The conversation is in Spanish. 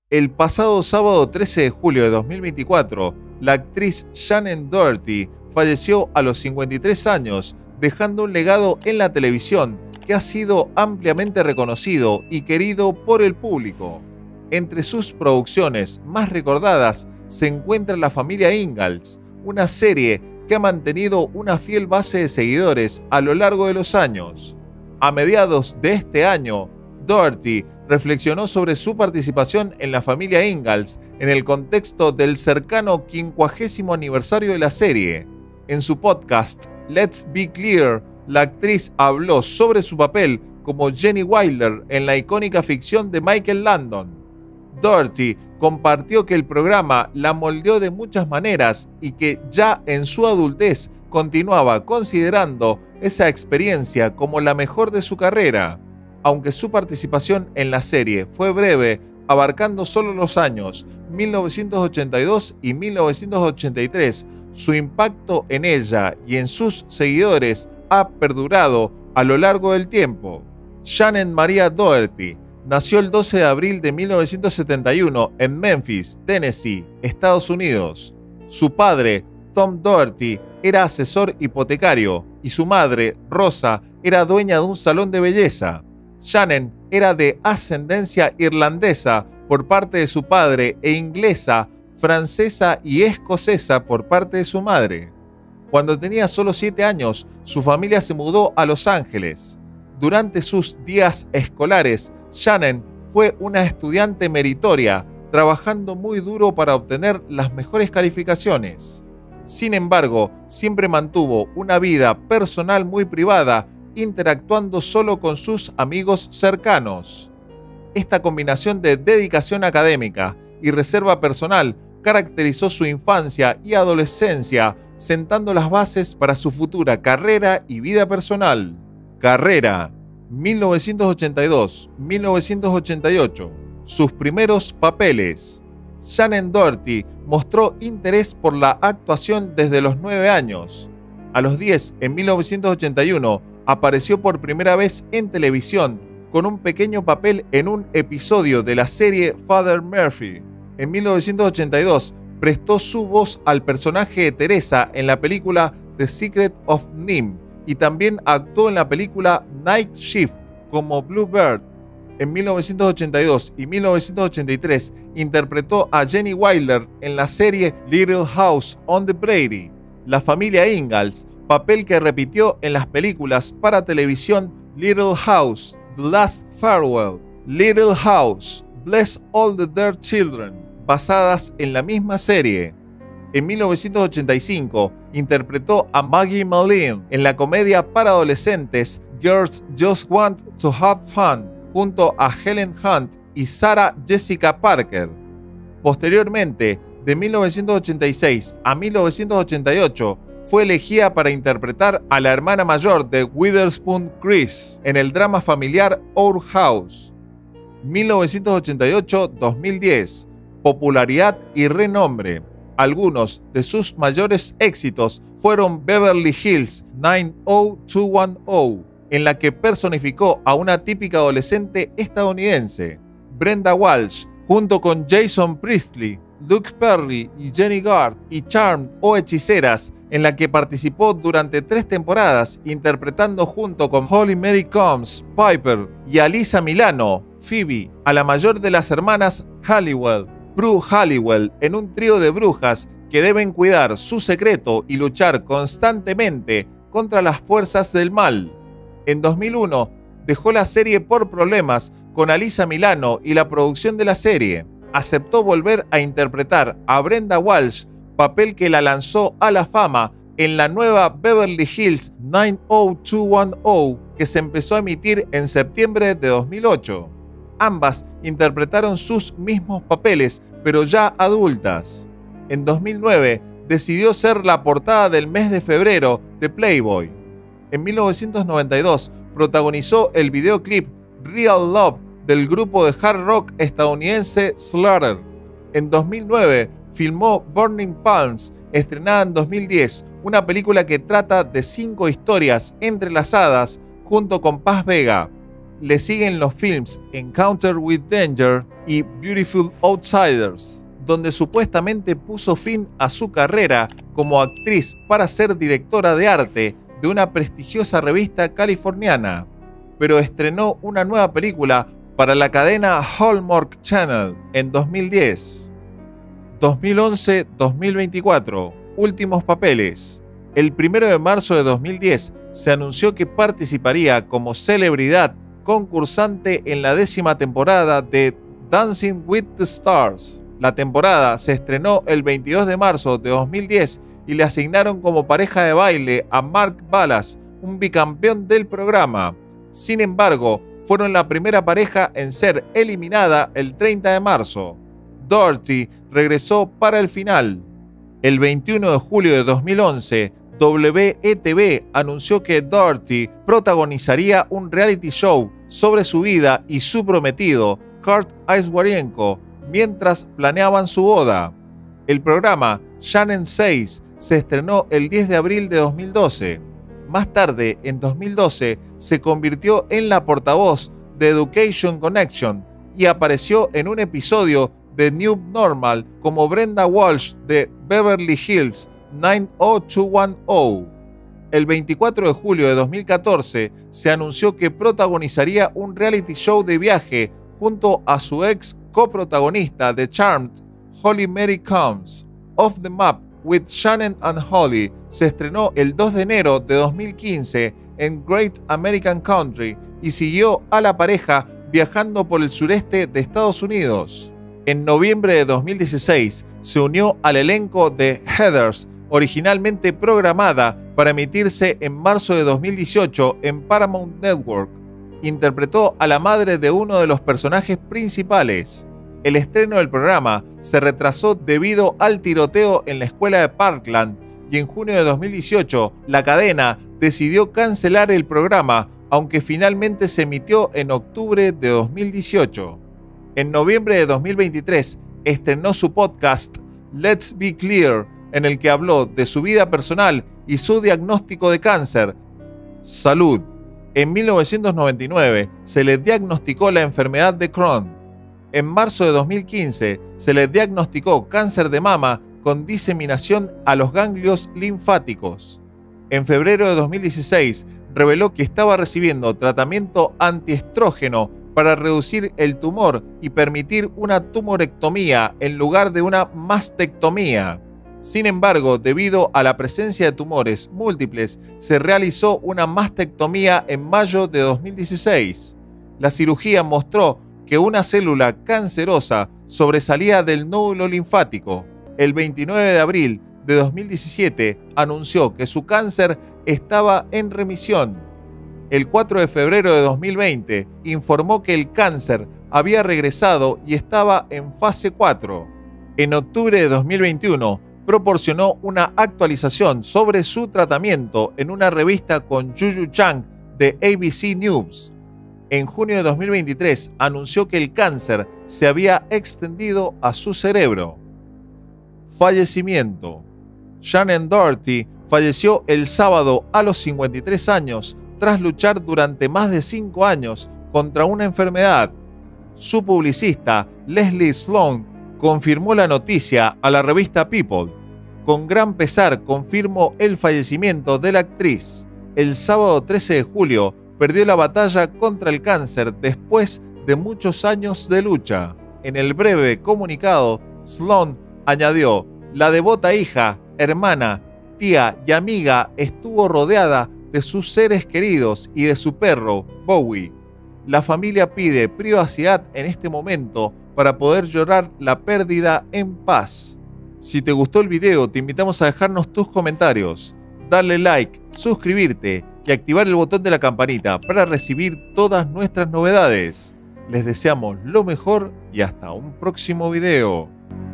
El pasado sábado 13 de julio de 2024, la actriz Shannen Doherty falleció a los 53 años, dejando un legado en la televisión que ha sido ampliamente reconocido y querido por el público. Entre sus producciones más recordadas se encuentra La familia Ingalls, una serie que ha mantenido una fiel base de seguidores a lo largo de los años. A mediados de este año, Doherty reflexionó sobre su participación en La familia Ingalls en el contexto del cercano 50º aniversario de la serie. En su podcast Let's Be Clear, la actriz habló sobre su papel como Jenny Wilder en la icónica ficción de Michael Landon. Doherty compartió que el programa la moldeó de muchas maneras y que ya en su adultez continuaba considerando esa experiencia como la mejor de su carrera. Aunque su participación en la serie fue breve, abarcando solo los años 1982 y 1983, su impacto en ella y en sus seguidores ha perdurado a lo largo del tiempo. Shannen Maria Doherty nació el 12 de abril de 1971 en Memphis, Tennessee, Estados Unidos. Su padre, Tom Doherty, era asesor hipotecario y su madre, Rosa, era dueña de un salón de belleza. Shannen era de ascendencia irlandesa por parte de su padre e inglesa, francesa y escocesa por parte de su madre. Cuando tenía solo 7 años, su familia se mudó a Los Ángeles. Durante sus días escolares, Shannen fue una estudiante meritoria, trabajando muy duro para obtener las mejores calificaciones. Sin embargo, siempre mantuvo una vida personal muy privada, interactuando solo con sus amigos cercanos. Esta combinación de dedicación académica y reserva personal caracterizó su infancia y adolescencia, sentando las bases para su futura carrera y vida personal. Carrera 1982-1988. Sus primeros papeles. Shannen Doherty mostró interés por la actuación desde los 9 años. A los 10, en 1981, apareció por primera vez en televisión con un pequeño papel en un episodio de la serie Father Murphy. En 1982, prestó su voz al personaje de Teresa en la película The Secret of NIMH y también actuó en la película Night Shift como Bluebird. En 1982 y 1983 interpretó a Jenny Wilder en la serie Little House on the Prairie, La familia Ingalls, papel que repitió en las películas para televisión Little House, The Last Farewell, Little House, Bless All the Dear Children, basadas en la misma serie. En 1985 interpretó a Maggie Malin en la comedia para adolescentes Girls Just Want to Have Fun, junto a Helen Hunt y Sarah Jessica Parker. Posteriormente, de 1986 a 1988, fue elegida para interpretar a la hermana mayor de Witherspoon Chris en el drama familiar Our House. 1988-2010, popularidad y renombre. Algunos de sus mayores éxitos fueron Beverly Hills 90210, en la que personificó a una típica adolescente estadounidense, Brenda Walsh, junto con Jason Priestley, Luke Perry y Jenny Garth, y Charmed o Hechiceras, en la que participó durante 3 temporadas, interpretando junto con Holly Mary Combs, Piper y Alyssa Milano, Phoebe, a la mayor de las hermanas Halliwell, Prue Halliwell, en un trío de brujas que deben cuidar su secreto y luchar constantemente contra las fuerzas del mal. En 2001, dejó la serie por problemas con Alyssa Milano y la producción de la serie. Aceptó volver a interpretar a Brenda Walsh, papel que la lanzó a la fama en la nueva Beverly Hills 90210, que se empezó a emitir en septiembre de 2008. Ambas interpretaron sus mismos papeles, pero ya adultas. En 2009, decidió ser la portada del mes de febrero de Playboy. En 1992, protagonizó el videoclip Real Love del grupo de hard rock estadounidense Slaughter. En 2009, filmó Burning Palms, estrenada en 2010, una película que trata de 5 historias entrelazadas junto con Paz Vega. Le siguen los films Encounter with Danger y Beautiful Outsiders, donde supuestamente puso fin a su carrera como actriz para ser directora de arte de una prestigiosa revista californiana, pero estrenó una nueva película para la cadena Hallmark Channel en 2010. 2011-2024, últimos papeles. El 1 de marzo de 2010 se anunció que participaría como celebridad concursante en la 10ª temporada de Dancing with the Stars. La temporada se estrenó el 22 de marzo de 2010 y le asignaron como pareja de baile a Mark Ballas, un bicampeón del programa. Sin embargo, fueron la primera pareja en ser eliminada el 30 de marzo. Doherty regresó para el final. El 21 de julio de 2011, WETV anunció que Doherty protagonizaría un reality show sobre su vida y su prometido, Kurt Iswarienko, mientras planeaban su boda. El programa Shannon Says se estrenó el 10 de abril de 2012. Más tarde, en 2012, se convirtió en la portavoz de Education Connection y apareció en un episodio de New Normal como Brenda Walsh de Beverly Hills 90210. El 24 de julio de 2014 se anunció que protagonizaría un reality show de viaje junto a su ex coprotagonista de Charmed, Holly Mary Combs. Off the Map with Shannon and Holly se estrenó el 2 de enero de 2015 en Great American Country y siguió a la pareja viajando por el sureste de Estados Unidos. En noviembre de 2016 se unió al elenco de Heathers, originalmente programada para emitirse en marzo de 2018 en Paramount Network. Interpretó a la madre de uno de los personajes principales. El estreno del programa se retrasó debido al tiroteo en la escuela de Parkland y en junio de 2018 la cadena decidió cancelar el programa, aunque finalmente se emitió en octubre de 2018. En noviembre de 2023 estrenó su podcast Let's Be Clear, en el que habló de su vida personal y su diagnóstico de cáncer. Salud. En 1999 se le diagnosticó la enfermedad de Crohn. En marzo de 2015 se le diagnosticó cáncer de mama con diseminación a los ganglios linfáticos. En febrero de 2016 reveló que estaba recibiendo tratamiento antiestrógeno para reducir el tumor y permitir una tumorectomía en lugar de una mastectomía. Sin embargo, debido a la presencia de tumores múltiples, se realizó una mastectomía en mayo de 2016. La cirugía mostró que una célula cancerosa sobresalía del nódulo linfático. El 29 de abril de 2017 anunció que su cáncer estaba en remisión. El 4 de febrero de 2020 informó que el cáncer había regresado y estaba en fase 4. En octubre de 2021 proporcionó una actualización sobre su tratamiento en una revista con Juju Chang de ABC News. En junio de 2023 anunció que el cáncer se había extendido a su cerebro. Fallecimiento. Shannon Doherty falleció el sábado a los 53 años tras luchar durante más de 5 años contra una enfermedad. Su publicista, Leslie Sloan, confirmó la noticia a la revista People. Con gran pesar confirmo el fallecimiento de la actriz. El sábado 13 de julio perdió la batalla contra el cáncer después de muchos años de lucha. En el breve comunicado, Sloan añadió: la devota hija, hermana, tía y amiga estuvo rodeada de sus seres queridos y de su perro, Bowie. La familia pide privacidad en este momento para poder llorar la pérdida en paz. Si te gustó el video, te invitamos a dejarnos tus comentarios, darle like, suscribirte y activar el botón de la campanita para recibir todas nuestras novedades. Les deseamos lo mejor y hasta un próximo video.